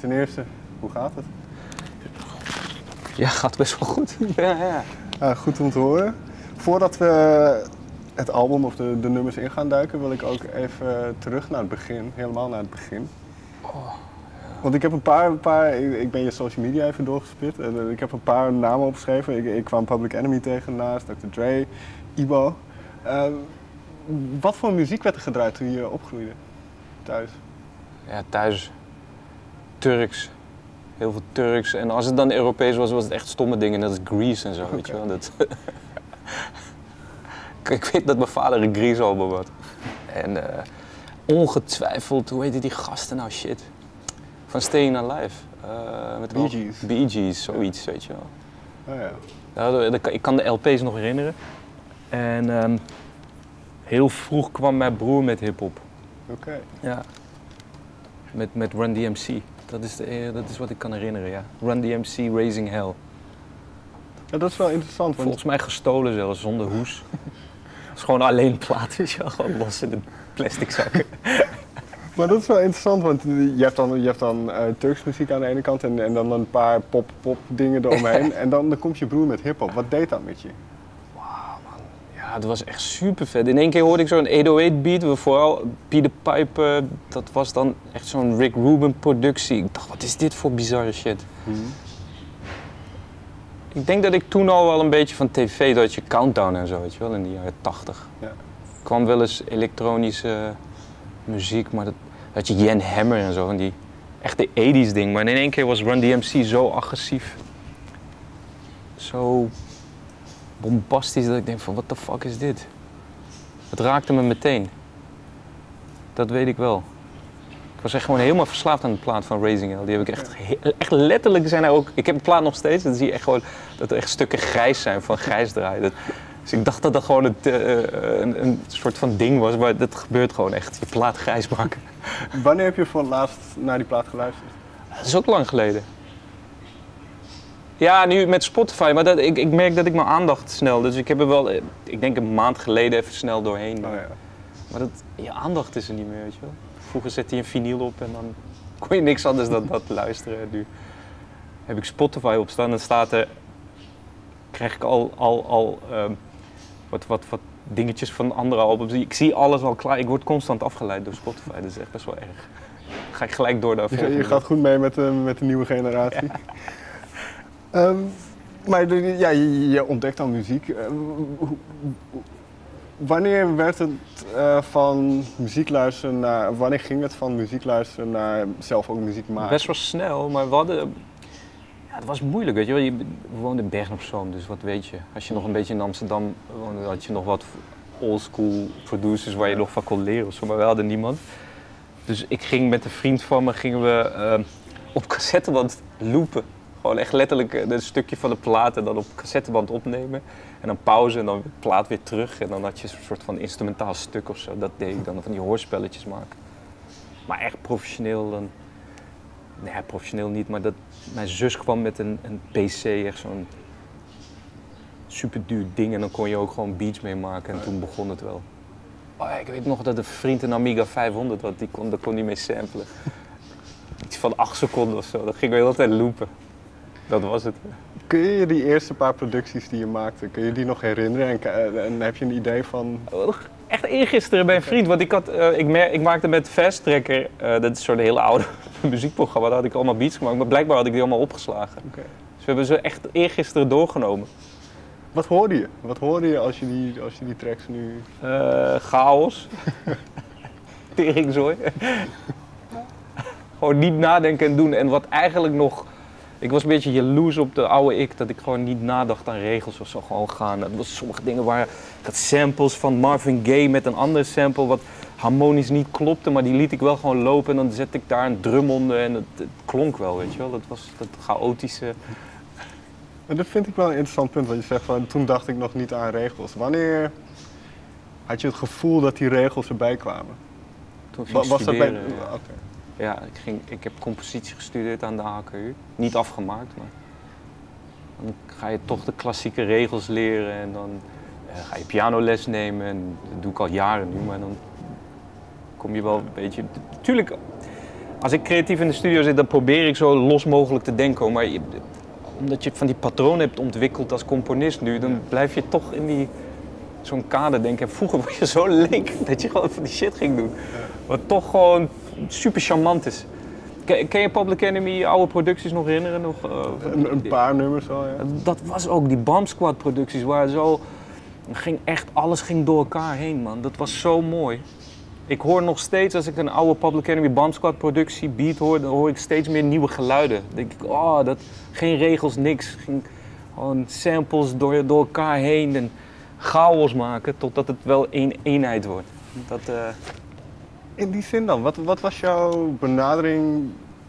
ten eerste, hoe gaat het? Ja, gaat best wel goed. Ja. Goed om te horen. Voordat we het album of de nummers in gaan duiken, wil ik ook even terug naar het begin. Helemaal naar het begin. Want ik heb een paar ik ben je social media even doorgespit. En ik heb een paar namen opgeschreven. Ik kwam Public Enemy tegen naast, Dr. Dre, Ibo. Wat voor muziek werd er gedraaid toen je opgroeide? Thuis? Ja, thuis. Turks. Heel veel Turks. En als het dan Europees was, was het echt stomme dingen. Net als Grease en zo, weet je wel. Dat ik weet dat mijn vader een Grease album had. En ongetwijfeld, hoe heette die gasten nou, shit? Van Staying Alive. Met Bee Gees. Bee Gees, zoiets, weet je wel. Oh ja. Ja, ik kan de LP's nog herinneren. En heel vroeg kwam mijn broer met hip-hop. Oké. Ja. Met Run DMC. Dat is wat ik kan herinneren, ja. Run DMC, Raising Hell. Ja, dat is wel interessant. Want... Volgens mij gestolen zelfs, zonder hoes. Het is gewoon alleen plaat, weet je wel. Gewoon los in de plastic zakken. Maar dat is wel interessant, want je hebt dan Turks muziek aan de ene kant en dan een paar pop dingen eromheen. En dan komt je broer met hip-hop. Wat deed dat met je? Wauw, man. Ja, het was echt super vet. In één keer hoorde ik zo'n 808 beat, vooral Peter Piper. Dat was dan echt zo'n Rick Rubin productie. Ik dacht, wat is dit voor bizarre shit? Ik denk dat ik toen al wel een beetje van tv, dat je Countdown en zo, weet je wel, in de jaren 80. Ja. Er kwam wel eens elektronische muziek, maar dat had je Jan Hammer en zo, van die echte 80s ding. Maar in één keer was Run DMC zo agressief, zo bombastisch dat ik denk van, what the fuck is dit? Het raakte me meteen. Dat weet ik wel. Ik was echt gewoon helemaal verslaafd aan de plaat van Raising Hell. Die heb ik echt letterlijk zijn er ook. Ik heb de plaat nog steeds. Dan zie je echt gewoon dat er echt stukken grijs zijn van grijs draaien. Dus ik dacht dat dat gewoon een soort van ding was, maar dat gebeurt gewoon echt. Je plaat grijs maken. Wanneer heb je voor het laatst naar die plaat geluisterd? Dat is ook lang geleden. Ja, nu met Spotify, maar ik merk dat ik mijn aandacht snel. Dus ik heb er wel, ik denk een maand geleden even snel doorheen. Oh, ja. Maar je aandacht is er niet meer, weet je wel. Vroeger zette je een vinyl op en dan kon je niks anders dan dat luisteren. En nu heb ik Spotify op staan en staat er, krijg ik al wat dingetjes van andere albums. Ik zie alles al klaar. Ik word constant afgeleid door Spotify. Dat is echt best wel erg. Dan ga ik gelijk door naar volgende. Je gaat goed mee met de nieuwe generatie. Ja. Maar je ontdekt dan muziek. Wanneer werd het van muziek luisteren naar, wanneer ging het van muziek luisteren naar zelf ook muziek maken? Best wel snel, maar we hadden, ja, het was moeilijk, weet je wel. We woonden in Bergen op Zoom, dus wat weet je. Als je nog een beetje in Amsterdam woonde, had je nog wat oldschool producers waar je nog van kon leren of zo, maar we hadden niemand. Dus ik ging met een vriend van me, gingen we op cassetteband loopen. Gewoon echt letterlijk een stukje van de plaat en dan op cassetteband opnemen. En dan pauze en dan de plaat weer terug. En dan had je een soort van instrumentaal stuk of zo. Dat deed ik dan, van die hoorspelletjes maken. Maar echt professioneel dan... Nee, professioneel niet, maar mijn zus kwam met een PC, echt zo'n super duur ding. En dan kon je ook gewoon beats mee maken en toen begon het wel. Oh, ja, ik weet nog dat een vriend een Amiga 500 had, daar kon hij mee samplen. Iets van 8 seconden of zo, dat ging we de hele tijd loopen. Dat was het. Kun je je die eerste paar producties die je maakte, kun je die nog herinneren en heb je een idee van... Echt eergisteren bij een vriend, want ik maakte met Fast Tracker, dat is een soort hele oude muziekprogramma, daar had ik allemaal beats gemaakt, maar blijkbaar had ik die allemaal opgeslagen. Okay. Dus we hebben ze echt eergisteren doorgenomen. Wat hoorde je? Wat hoorde je als je die tracks nu... Chaos. Teringzooi. Gewoon niet nadenken en doen en wat eigenlijk nog... Ik was een beetje jaloers op de oude ik, dat ik gewoon niet nadacht aan regels of zo, gewoon gaan. Dat was sommige dingen waar ik had samples van Marvin Gaye met een andere sample wat harmonisch niet klopte, maar die liet ik wel gewoon lopen en dan zette ik daar een drum onder en het klonk wel, weet je wel. Dat was dat chaotische... En dat vind ik wel een interessant punt, wat je zegt van toen dacht ik nog niet aan regels. Wanneer had je het gevoel dat die regels erbij kwamen? Toen ging ik studeren, dat bij... Okay. Ja, ik heb compositie gestudeerd aan de HKU. Niet afgemaakt, maar dan ga je toch de klassieke regels leren en dan ga je pianoles nemen. En dat doe ik al jaren nu, maar dan kom je wel een beetje... Natuurlijk, Als ik creatief in de studio zit, dan probeer ik zo los mogelijk te denken. Maar omdat je van die patronen hebt ontwikkeld als componist nu, dan blijf je toch in zo'n kader denken. En vroeger was je zo leek dat je gewoon van die shit ging doen. Wat toch gewoon super charmant is. Ken je Public Enemy oude producties nog herinneren? Nog, een paar nummers wel, ja. Dat was ook, die Bomb Squad producties waar zo... alles ging door elkaar heen, man. Dat was zo mooi. Ik hoor nog steeds, als ik een oude Public Enemy Bomb Squad productie beat hoor, dan hoor ik steeds meer nieuwe geluiden. Dan denk ik, geen regels, niks. Ging gewoon samples door elkaar heen en chaos maken totdat het wel één eenheid wordt. In die zin dan, wat was jouw benadering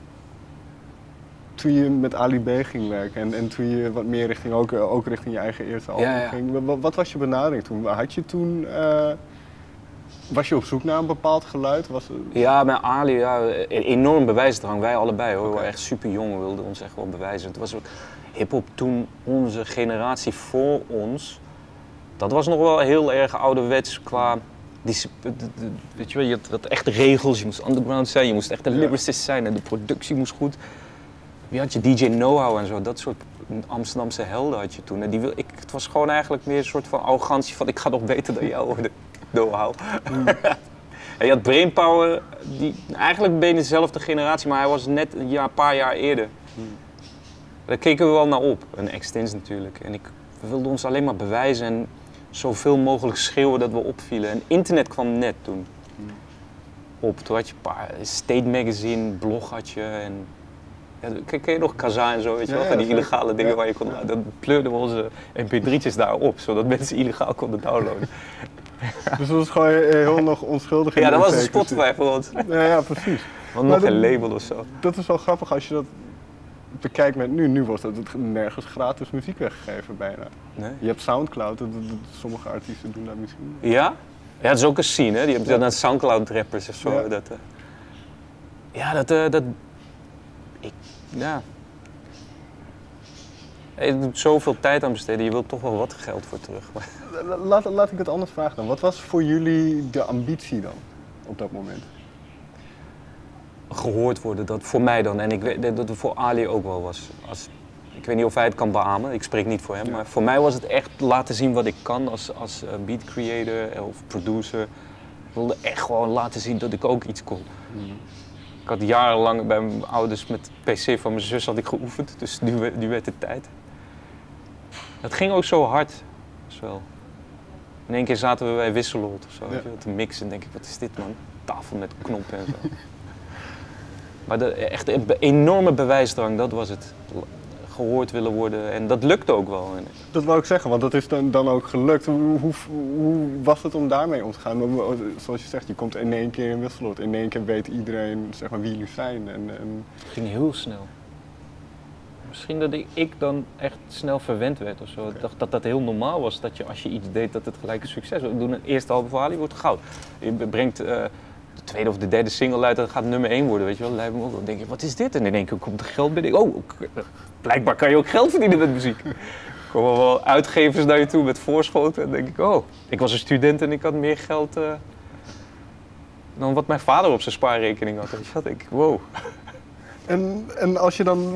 toen je met Ali B ging werken en toen je wat meer richting, ook richting je eigen eerste album ging? Wat was je benadering toen? Had je toen, was je op zoek naar een bepaald geluid? Ja, met Ali, een enorm bewijsdrang. Wij allebei hoor, we waren echt super jong, we wilden ons echt wel bewijzen. Het was ook hip-hop toen, onze generatie voor ons, dat was nog wel heel erg ouderwets qua... weet je wel, je had echt regels, je moest underground zijn, je moest echt een lyricist zijn en de productie moest goed. Wie had je? DJ Know-how en zo, dat soort Amsterdamse helden had je toen. En het was gewoon eigenlijk meer een soort van arrogantie van ik ga nog beter dan jou worden, know-how. En je had Brainpower, eigenlijk ben je dezelfde generatie, maar hij was net een paar jaar eerder. Daar keken we wel naar op, een Extins natuurlijk. En we wilden ons alleen maar bewijzen en zoveel mogelijk schreeuwen dat we opvielen. En internet kwam net toen op. Toen had je een paar State Magazine, blog had je. En, ken je nog Kazaa en zo, weet je wel? Van die illegale dingen waar je kon... Dan pleurden we onze mp3'tjes daarop, zodat mensen illegaal konden downloaden. Dus dat was gewoon heel nog onschuldig. Ja, dat was een Spotify voor ons. Ja, precies. Want nog geen label of zo. Dat is wel grappig als je dat bekijkt met nu. Nu wordt dat nergens gratis muziek weggegeven bijna. Nee. Je hebt Soundcloud, sommige artiesten doen dat misschien. Ja? Ja, het is ook een scene, hè? Je hebt dan Soundcloud rappers of zo. Je doet zoveel tijd aan besteden, je wilt toch wel wat geld voor terug. Laat ik het anders vragen dan. Wat was voor jullie de ambitie dan, op dat moment? Gehoord worden, dat voor mij dan. En ik weet dat het voor Ali ook wel was. Ik weet niet of hij het kan beamen, ik spreek niet voor hem. Maar voor mij was het echt laten zien wat ik kan als beat creator of producer. Ik wilde echt gewoon laten zien dat ik ook iets kon. Ik had jarenlang bij mijn ouders met de PC van mijn zus had ik geoefend, dus nu werd het tijd. Het ging ook zo hard. Dus wel. In één keer zaten we bij Wisseloord of zo, te mixen en denk ik, wat is dit man? Tafel met knoppen en zo. Maar echt een enorme bewijsdrang, dat was het. Gehoord willen worden en dat lukte ook wel. Dat wou ik zeggen, want dat is dan ook gelukt. Hoe was het om daarmee om te gaan? Zoals je zegt, je komt in één keer in Wisseloord, in één keer weet iedereen zeg maar, wie jullie zijn. Het ging heel snel. Misschien dat ik dan echt snel verwend werd of zo. Okay. Ik dacht dat heel normaal was, dat je als je iets deed dat het gelijk een succes was. We doen een eerste album voor Ali, wordt goud. Je brengt de tweede of de derde single uit, dat gaat nummer 1 worden, weet je wel. Dat lijkt me ook wel. Dan denk je, wat is dit? En in één keer komt er geld binnen. Blijkbaar kan je ook geld verdienen met muziek. Er komen wel uitgevers naar je toe met voorschoten en dan denk ik, ik was een student en ik had meer geld dan wat mijn vader op zijn spaarrekening had. Dus dat denk ik, wow. En als je dan...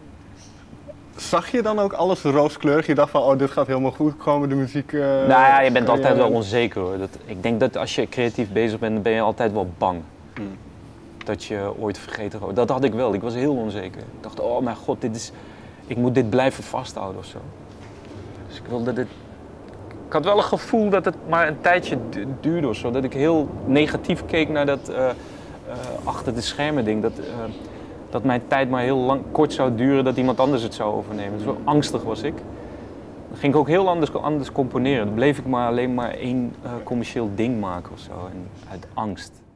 Zag je dan ook alles rooskleurig? Je dacht van, dit gaat helemaal goed komen, de muziek... Nou ja, je bent altijd wel onzeker hoor. Ik denk dat als je creatief bezig bent, dan ben je altijd wel bang. Dat je ooit vergeten wordt. Dat had ik wel, ik was heel onzeker. Ik dacht, oh mijn god, ik moet dit blijven vasthouden of zo. Dus ik wilde dit... Ik had wel een gevoel dat het maar een tijdje duurde of zo. Dat ik heel negatief keek naar dat achter de schermen ding. Dat mijn tijd maar heel kort zou duren, dat iemand anders het zou overnemen. Dus zo angstig was ik. Dan ging ik ook heel anders componeren. Dan bleef ik maar alleen maar één commercieel ding maken of zo. En uit angst.